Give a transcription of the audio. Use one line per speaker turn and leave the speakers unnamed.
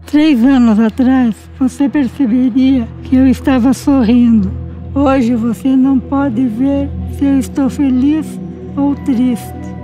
3 anos atrás, você perceberia que eu estava sorrindo. Hoje você não pode ver se eu estou feliz ou triste.